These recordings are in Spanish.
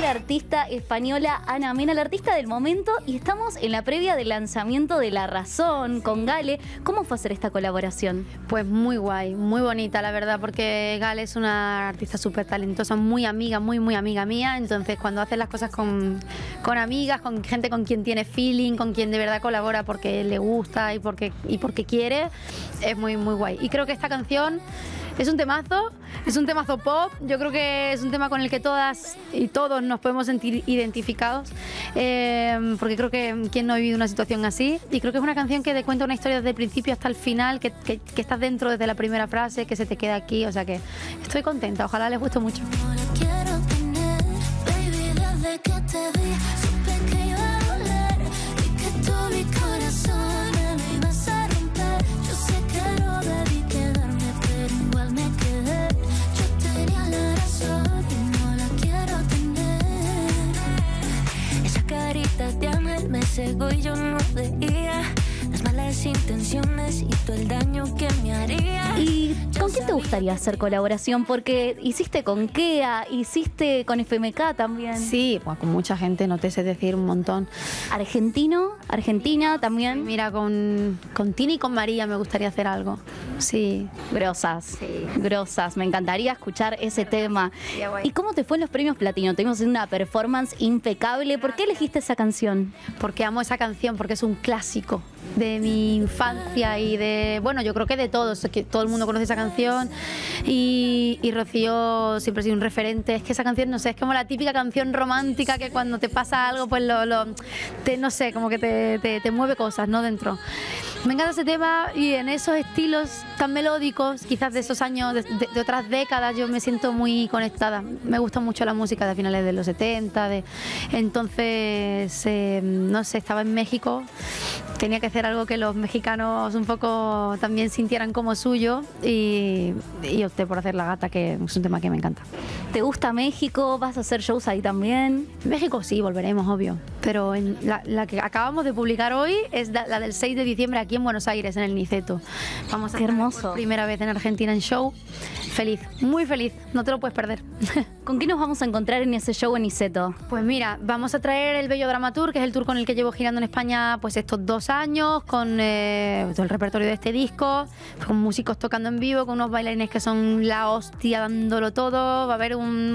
la artista española Ana Mena, la artista del momento, y estamos en la previa del lanzamiento de La Razón con Gale. ¿Cómo fue hacer esta colaboración? Pues muy guay, muy bonita la verdad, porque Gale es una artista súper talentosa, muy amiga, muy amiga mía. Entonces cuando haces las cosas con amigas, con gente con quien tiene feeling, con quien de verdad colabora porque le gusta y porque quiere, es muy guay. Y creo que esta canción es un temazo pop. Yo creo que es un tema con el que todas y todos nos podemos sentir identificados, porque creo que quien no ha vivido una situación así, y creo que es una canción que te cuenta una historia desde el principio hasta el final, que estás dentro desde la primera frase, que se te queda aquí, o sea que estoy contenta, ojalá les guste mucho. Me cegó y yo no veía las malas intenciones y todo el daño que me haría. ¿Y con quién te gustaría hacer colaboración? Porque hiciste con Kea, hiciste con FMK también. Sí, pues con mucha gente, no te sé decir un montón. Argentina también. Mira, con Tini y con María me gustaría hacer algo. Sí. Grosas, sí. Grosas. Me encantaría escuchar ese tema. Guay. ¿Y cómo te fue en los premios Platino? Tuvimos una performance impecable. ¿Por qué elegiste esa canción? Porque amo esa canción, porque es un clásico de mi infancia y de, bueno, yo creo que de todos, que todo el mundo conoce esa canción, y Rocío siempre ha sido un referente. Es que esa canción, no sé, es como la típica canción romántica que cuando te pasa algo, pues no sé, como que te mueve cosas, ¿no? Dentro. Me encanta ese tema, y en esos estilos tan melódicos, quizás de esos años, de otras décadas, yo me siento muy conectada. Me gusta mucho la música de finales de los 70, entonces, no sé, estaba en México, tenía que hacer algo que los mexicanos un poco también sintieran como suyo, y opté por hacer La Gata, que es un tema que me encanta. ¿Te gusta México? ¿Vas a hacer shows ahí también? México sí, volveremos, obvio, pero la que acabamos de publicar hoy es la del 6 de diciembre aquí en Buenos Aires, en el Niceto. Vamos a estar por primera vez en Argentina en show. Feliz, muy feliz, no te lo puedes perder. ¿Con qué nos vamos a encontrar en ese show en Niceto? Pues mira, vamos a traer el Bello Drama Tour, que es el tour con el que llevo girando en España pues estos 2 años, con todo el repertorio de este disco, con músicos tocando en vivo, con unos bailarines que son la hostia, dándolo todo. Va a haber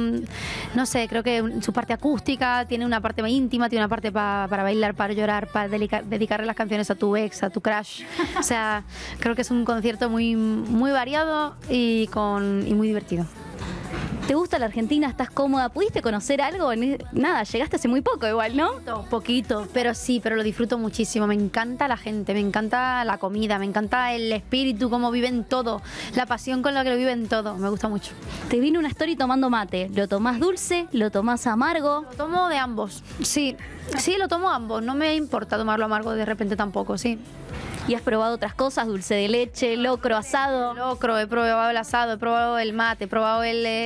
no sé, creo que su parte acústica, tiene una parte más íntima, tiene una parte para bailar, para llorar, para dedicarle las canciones a tu ex, a tu crush. O sea, creo que es un concierto muy variado y muy divertido. ¿Te gusta la Argentina? ¿Estás cómoda? ¿Pudiste conocer algo? Nada, llegaste hace muy poco igual, ¿no? Poquito, pero sí, pero lo disfruto muchísimo. Me encanta la gente, me encanta la comida, me encanta el espíritu, cómo viven todo, la pasión con la que lo viven todo. Me gusta mucho. Te vino una story tomando mate. ¿Lo tomás dulce? ¿Lo tomás amargo? Lo tomo de ambos, sí. Sí, lo tomo ambos. No me importa tomarlo amargo de repente tampoco, sí. ¿Y has probado otras cosas? ¿Dulce de leche, locro, asado? Locro, he probado el asado, he probado el mate, he probado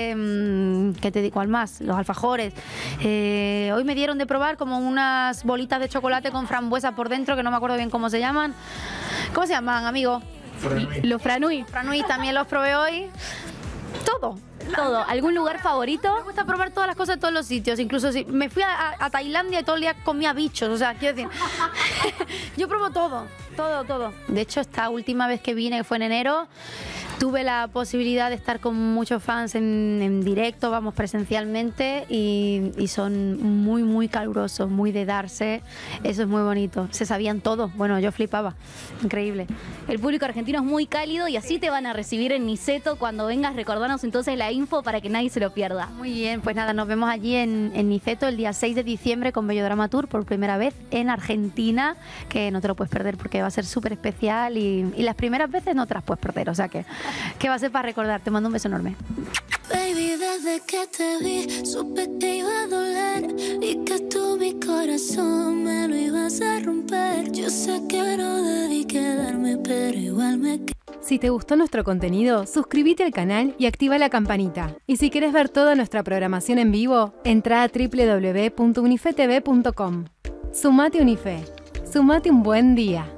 ¿qué te digo? ¿Cuál más? Los alfajores. Hoy me dieron de probar como unas bolitas de chocolate con frambuesa por dentro, que no me acuerdo bien cómo se llaman. ¿Cómo se llaman, amigo? Franui. Los franui. Franui también los probé hoy. Todo. ¿Algún lugar favorito? Me gusta probar todas las cosas de todos los sitios. Incluso si me fui a Tailandia y todo el día comía bichos. O sea, quiero decir, yo pruebo todo. De hecho, esta última vez que vine, que fue en enero, tuve la posibilidad de estar con muchos fans en directo, vamos, presencialmente, y son muy calurosos, muy de darse. Eso es muy bonito. Se sabían todo. Bueno, yo flipaba. Increíble. El público argentino es muy cálido y así te van a recibir en Niceto. Cuando vengas, recordanos entonces la info para que nadie se lo pierda. Muy bien, pues nada, nos vemos allí en Niceto el día 6 de diciembre con Bello Drama Tour por primera vez en Argentina, que no te lo puedes perder porque va a ser súper especial, y las primeras veces no te las puedes perder, o sea que va a ser para recordar. Te mando un beso enorme. Baby, desde que te vi, supe que iba a doler y que tú mi corazón me lo ibas a romper. Yo sé que no debí quedarme, pero igual me quedé. Si te gustó nuestro contenido, suscríbete al canal y activa la campanita. Y si quieres ver toda nuestra programación en vivo, entra a www.unifetv.com. Sumate Unife. Sumate un buen día.